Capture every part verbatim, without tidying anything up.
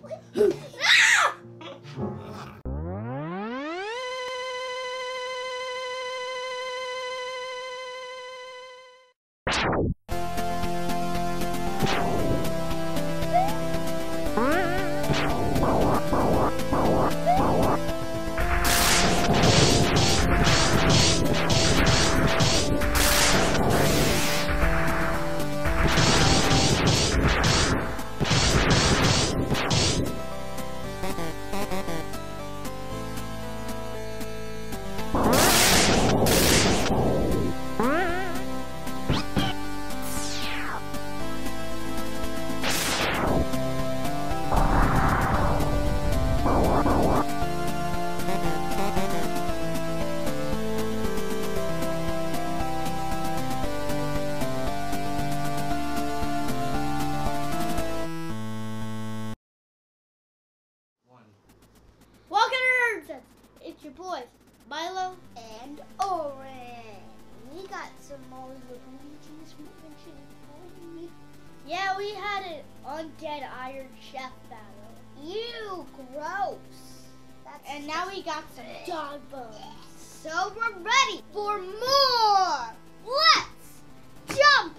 It's your boys, Milo and Oren. We got some more Luigi's mentioned. Yeah, we had an undead Iron Chef battle. Ew, gross. That's and now we got some dog bones. So we're ready for more. Let's jump.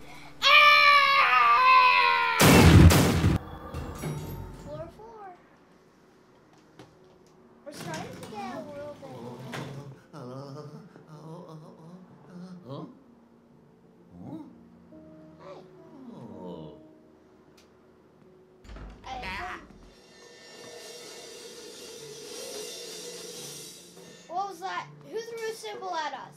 Floor four. We're starting to get a little bit. Huh? Huh? Hey. Oh. I, what was that? Who threw a symbol at us?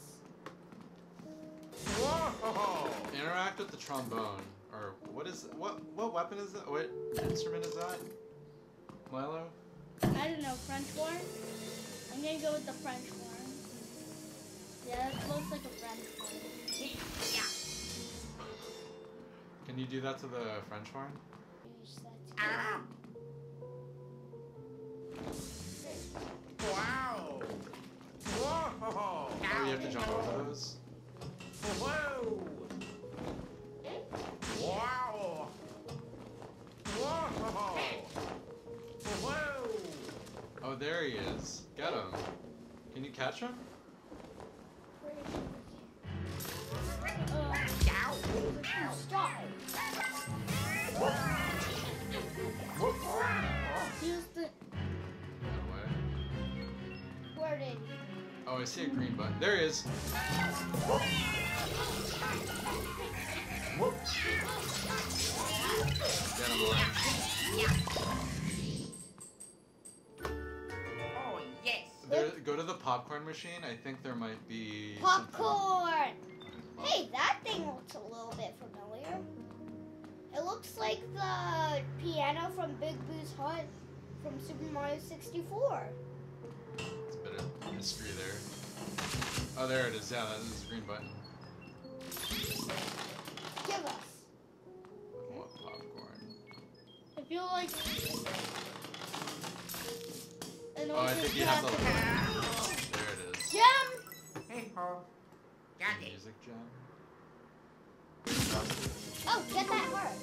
Whoa! Interact with the trombone. Or what is what what weapon is that? What instrument is that? Milo? I don't know, French horn? I'm gonna go with the French horn. Yeah, that looks like a French horn. Yeah. Can you do that to the French horn? Ah. Wow! Whoa! Oh, you have to jump over those? Whoa! Wow! Whoa! Whoa! Oh, there he is. Get him. Can you catch him? Stop. Use the. Where did he? Oh, I see a green button. There he is. Get him, Lauren. Oh, yes. There, go to the popcorn machine. I think there might be popcorn. Hey, that thing looks a little bit familiar. It looks like the piano from Big Boo's Hut from Super Mario sixty-four. It's a bit of mystery there. Oh, there it is. Yeah, that is a green button. Give us. What popcorn? I feel like. Oh, I think you have the. There it is. Gem. Hey ho. Got it. Music gem. Oh, get that heart.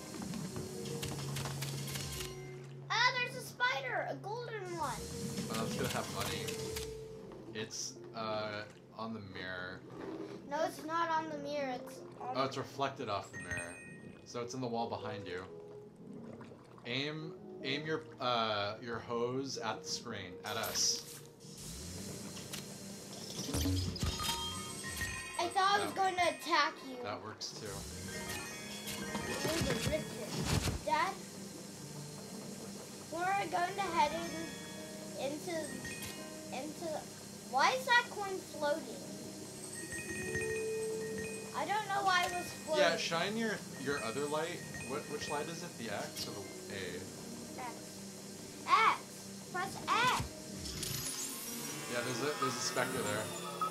Ah, there's a spider, a golden one. Oh, it's gonna have money. It's uh on the mirror. No, it's not on the mirror. It's on. Oh, it's reflected off the mirror. So it's in the wall behind you. Aim, aim your uh your hose at the screen, at us. I thought I was No. going to attack you. That works too. You're the richest. Dad, we're going to head in, into, into, why is that coin floating? I don't know why it was floating. Yeah, shine your your other light. What which light is it? The X or the A? X. X. Press X. Yeah, there's a there's a specter there.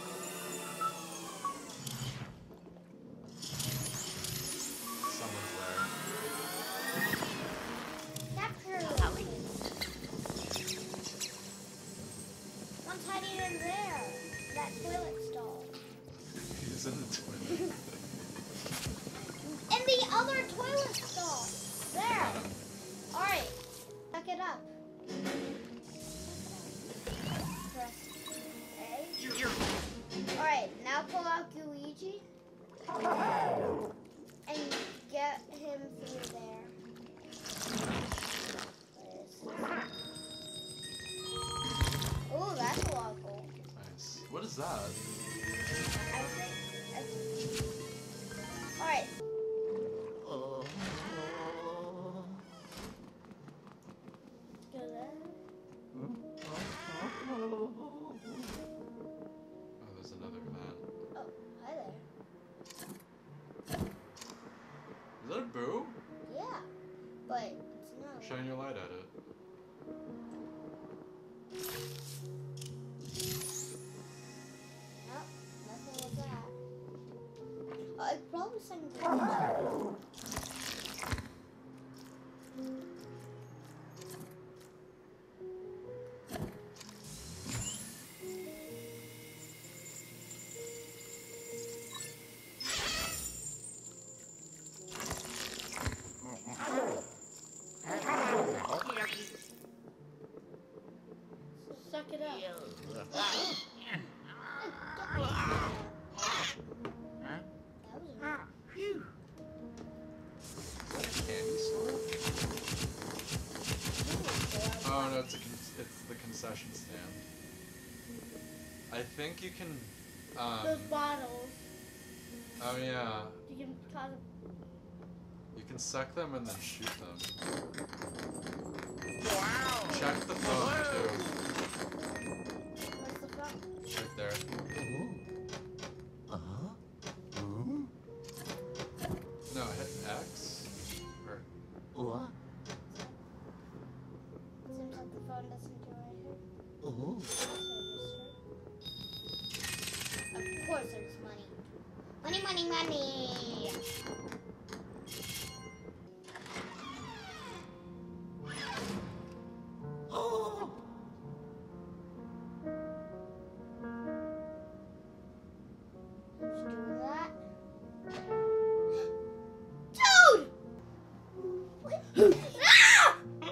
Someone's there. Capture. One's hiding in there. That toilet stall. He's in the toilet. In the other toilet stall. There. Got him. Alright. Suck it up. that? Alright. Oh. Go there. Oh, there's another vent. Oh, hi there. Is that a boo? Yeah, but it's not. Shine your light at it. Nope, nothing with that. Uh, it's probably something. Suck it up. That was weird. Is that a candy store? Oh no, it's a con it's the concession stand. I think you can. Um, Those bottles. oh yeah, You can cause you can suck them and then shoot them. Wow. Check the phone too. what's the phone? Right there. Oh. Uh-huh. Hmm? No, hit X. Or What? Seems like the phone doesn't do anything. Oh. Of course there's money. Money, money, money! Oh. Let's do that. Dude! Ah!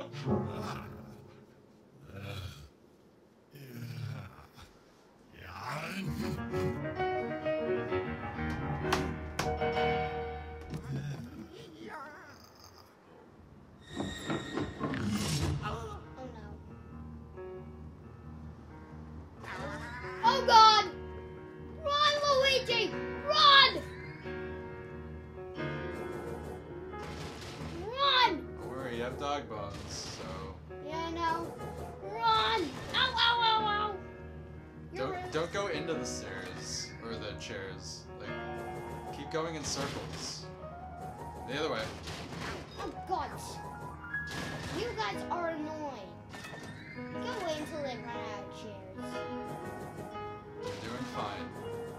Oh no. Oh god! Run, Luigi! Run! Run! don't worry, you have dog bones, so Yeah, I know. Run! Ow, ow, ow, ow! You're don't right. don't go into the stairs or the chairs. Like, keep going in circles. The other way. Oh god! You guys are annoying. Go wait until they run out of chairs. You're doing fine.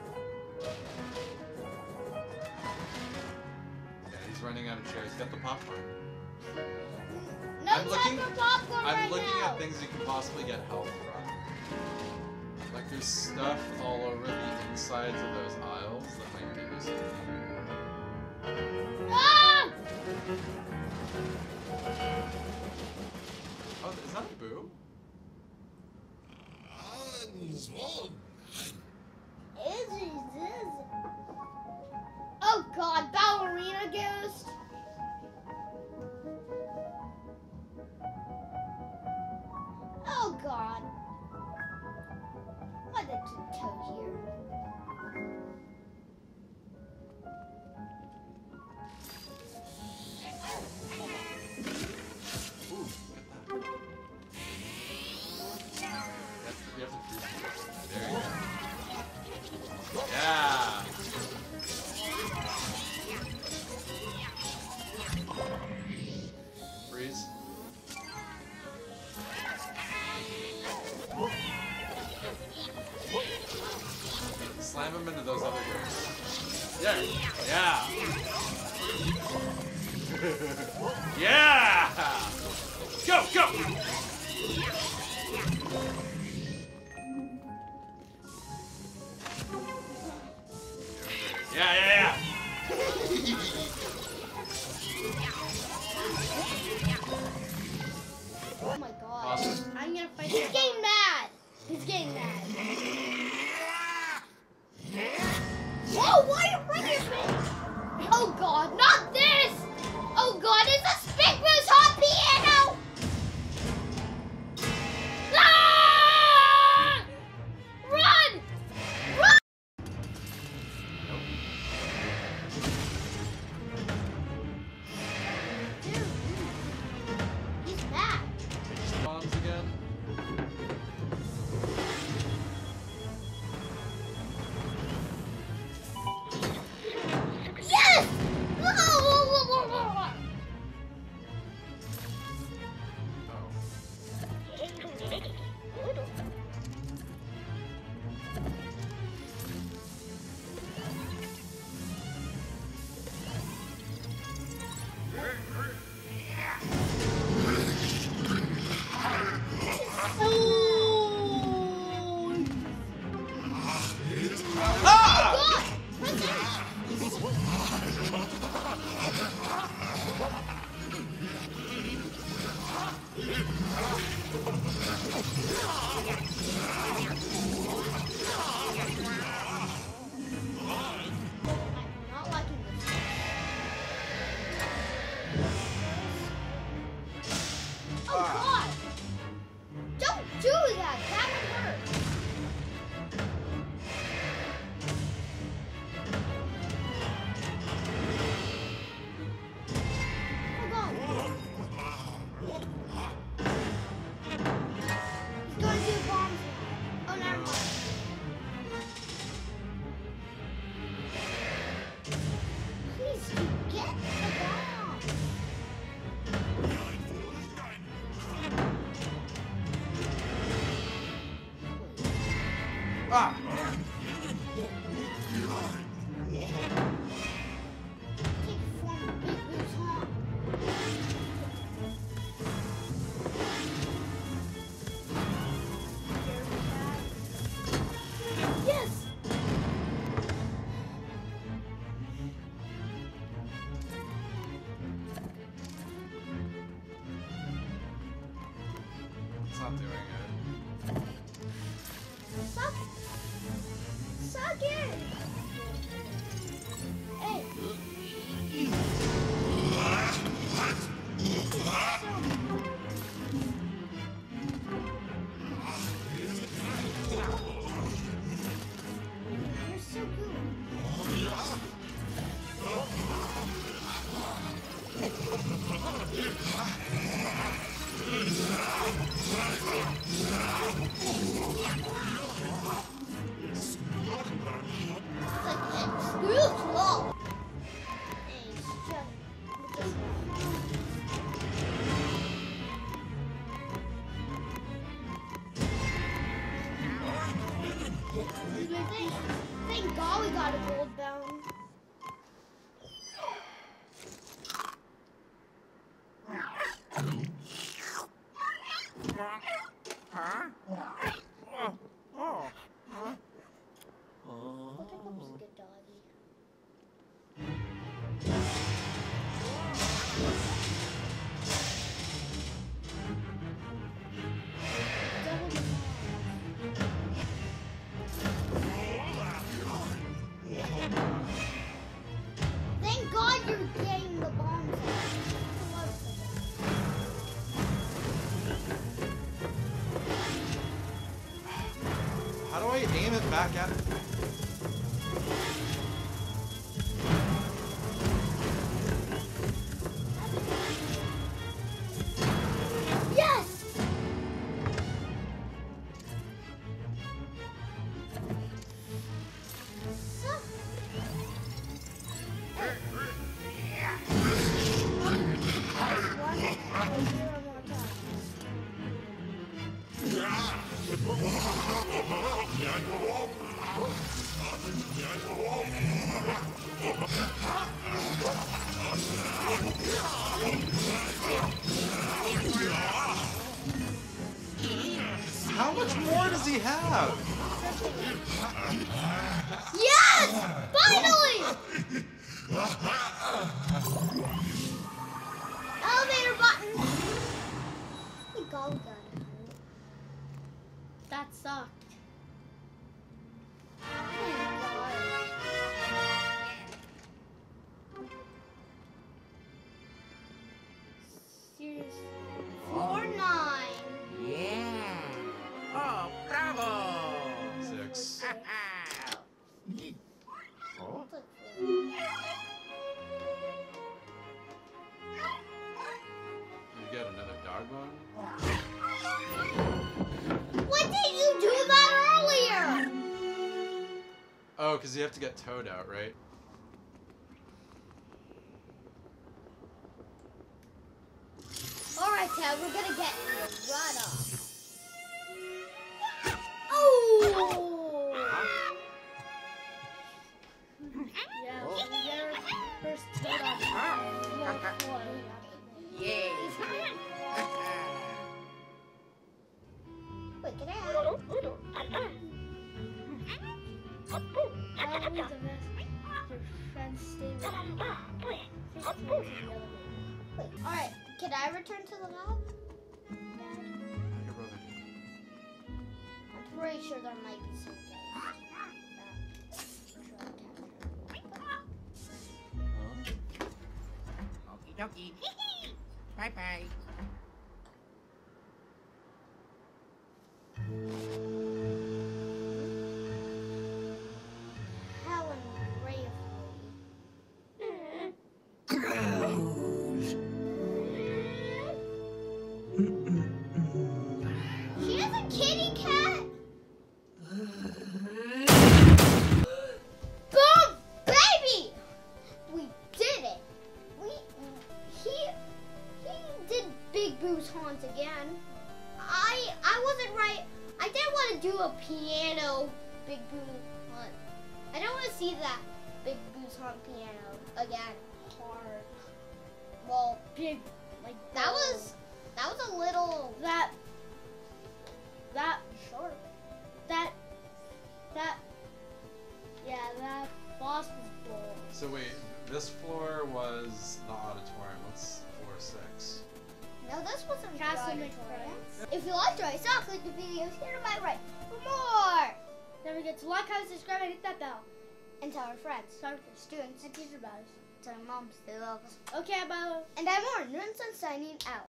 Yeah, he's running out of chairs. Get the popcorn. No I'm time looking- for popcorn I'm right looking now. at things you can possibly get health from. Like there's stuff all over the insides of those aisles that might give you something. Ah! Oh, is that a boo? Is is is. Oh god, ballerina ghost. Oh god. Why did you toe here? Ooh, look at that. That's, you have to freeze it. There you go. Yeah! Freeze. Slam him into those other doors. Yeah! Yeah! Yeah! Go, go! Yeah, yeah, yeah! Oh my god. Awesome. I'm gonna fight. He's getting mad. He's getting mad. Whoa, why are you bringing me? Oh god, not this! Oh god, it's a Spigma's hot piano! Ah! Run! not liking this. Oh God! Don't do that! That would hurt! Oh God! He's going to do bombs now. Oh, never mind. Please, you get the bomb! Ah! Take form of Big Boo's home. Yes! It's not doing it. Suck! Suck it! Hey! You're so good. It's like it's real slow. Hey, it's just look at that. Thank, thank God we got a gold bound. Huh? Look at him, he's a good doggy. Thank God you're getting the bombs out. How do I aim it back at it? Yes! So- One, zero more time. How much more does he have? Yes! Finally! Elevator button! Thank God we got it. That sucked. Thank God. Seriously. Four nine. Yeah. Oh, bravo. Six. Oh? You get another dog bone? What did you do that earlier? Oh, because you have to get Toad out, right? Alright, Ted, we're gonna get right off. Oh! Yeah, we get our first Toad off. Yay. Wait, can I have it? Probably the best. Your friends stay with you. Wait, alright, can I return to the lab? How'd your brother do? I'm pretty sure there might be some games that try to capture. Huh? Okie dokie. Bye bye. Helen bravely. She has a kitty cat. Boom, baby! We did it. We he he did Big Boo's Haunt again. I I wasn't right. I didn't want to do a piano Big Boo Haunt. I don't want to see that Big Boo's Haunt piano again. Hard. Well, big like that was that was a little that that short. That that yeah, that boss was bold. So wait, this floor was the auditorium. What's floor six? No, this wasn't Castle the McFriends. auditorium. If you liked our song, click the videos here to my right for more. Don't forget to like, comment, subscribe, and hit that bell. And tell our friends, Tell your students, and teacher about us. tell our moms they love us. Okay, bye. And I'm more. Nuns signing out.